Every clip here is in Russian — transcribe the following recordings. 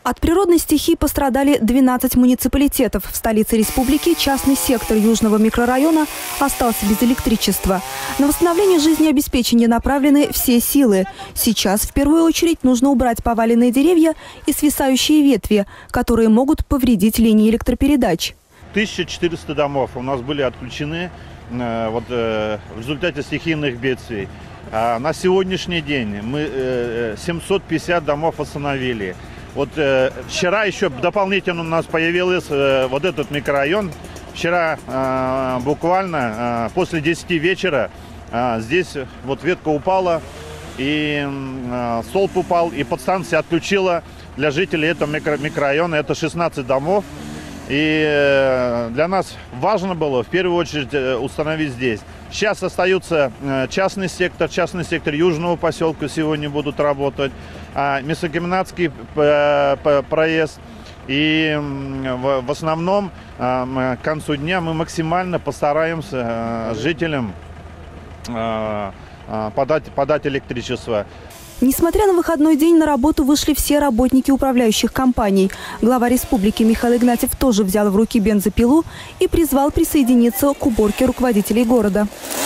От природной стихии пострадали 12 муниципалитетов. В столице республики частный сектор южного микрорайона остался без электричества. На восстановление жизнеобеспечения направлены все силы. Сейчас в первую очередь нужно убрать поваленные деревья и свисающие ветви, которые могут повредить линии электропередач. 1400 домов у нас были отключены в результате стихийных бедствий. На сегодняшний день мы 750 домов восстановили. Вчера еще дополнительно у нас появился вот этот микрорайон. Вчера буквально после 10 вечера здесь ветка упала, и столб упал, и подстанция отключила для жителей этого микрорайона. Это 16 домов. И для нас важно было в первую очередь установить здесь. Сейчас остается частный сектор южного поселка сегодня будут работать, Мясокомбинатский проезд. И в основном к концу дня мы максимально постараемся жителям подать электричество. Несмотря на выходной день, на работу вышли все работники управляющих компаний. Глава республики Михаил Игнатьев тоже взял в руки бензопилу и призвал присоединиться к уборке руководителей города.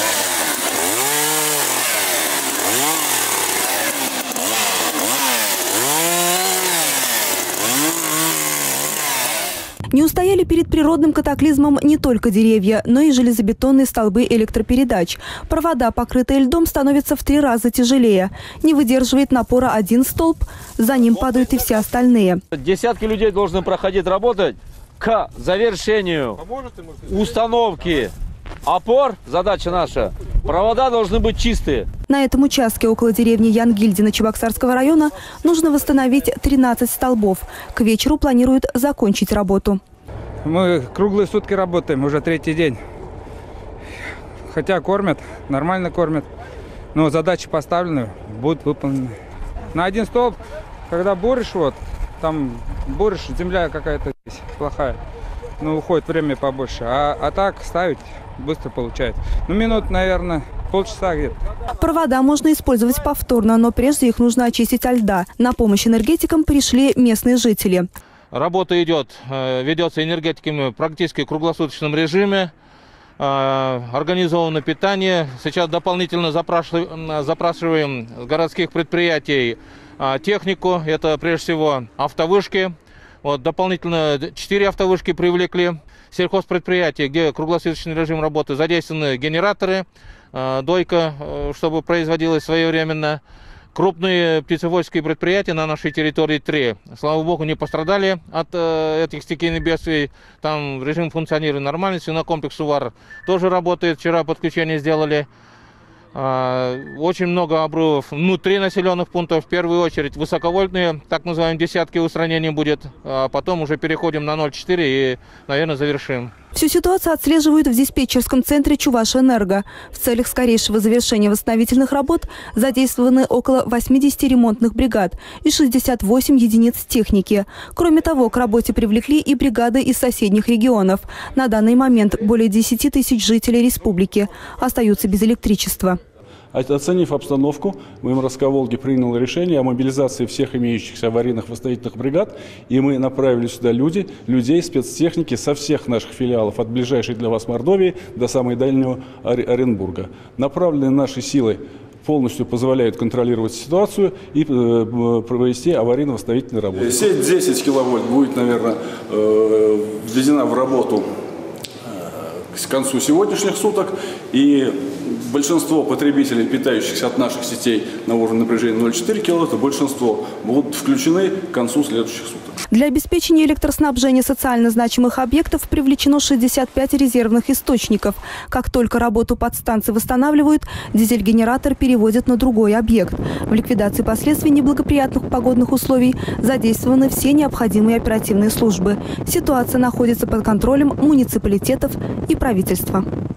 Не устояли перед природным катаклизмом не только деревья, но и железобетонные столбы электропередач. Провода, покрытые льдом, становятся в 3 раза тяжелее. Не выдерживает напора один столб, за ним падают и все остальные. Десятки людей должны проходить работать к завершению установки опор. Задача наша. Провода должны быть чистые. На этом участке около деревни Янгильдина Чебоксарского района нужно восстановить 13 столбов. К вечеру планируют закончить работу. Мы круглые сутки работаем, уже 3-й день. Хотя кормят, нормально кормят. Но задачи поставлены, будут выполнены. На один столб, когда буришь, там буришь, земля какая-то плохая. Уходит время побольше. А так ставить быстро получается. Минут, наверное, полчаса где-то. Провода можно использовать повторно, но прежде их нужно очистить от льда. На помощь энергетикам пришли местные жители. Работа ведется энергетиками практически в круглосуточном режиме. Организовано питание. Сейчас дополнительно запрашиваем с городских предприятий технику. Это прежде всего автовышки. Дополнительно 4 автовышки привлекли. Сельхозпредприятия, где круглосуточный режим работы, задействованы генераторы, дойка, чтобы производилась своевременно. Крупные птицеводческие предприятия на нашей территории 3. Слава богу, не пострадали от этих стихийных бедствий. Там режим функционирует нормально. Свинокомплекс «Увар» тоже работает. Вчера подключение сделали. Очень много обрывов внутри населенных пунктов. В первую очередь высоковольтные, так называемые десятки, устранения будет. А потом уже переходим на 0,4 и, наверное, завершим. Всю ситуацию отслеживают в диспетчерском центре «Чувашэнерго». В целях скорейшего завершения восстановительных работ задействованы около 80 ремонтных бригад и 68 единиц техники. Кроме того, к работе привлекли и бригады из соседних регионов. На данный момент более 10 тысяч жителей республики остаются без электричества. Оценив обстановку, ММРСК «Волги» принял решение о мобилизации всех имеющихся аварийных восстановительных бригад, и мы направили сюда людей, спецтехники со всех наших филиалов, от ближайшей для вас Мордовии до самой дальнего Оренбурга. Направленные наши силы полностью позволяют контролировать ситуацию и провести аварийно-восстановительные работы. Сеть 10 киловольт будет, наверное, введена в работу к концу сегодняшних суток, и большинство потребителей, питающихся от наших сетей на уровне напряжения 0,4 киловатта, большинство будут включены к концу следующих суток. Для обеспечения электроснабжения социально значимых объектов привлечено 65 резервных источников. Как только работу подстанции восстанавливают, дизель-генератор переводят на другой объект. В ликвидации последствий неблагоприятных погодных условий задействованы все необходимые оперативные службы. Ситуация находится под контролем муниципалитетов и правительства.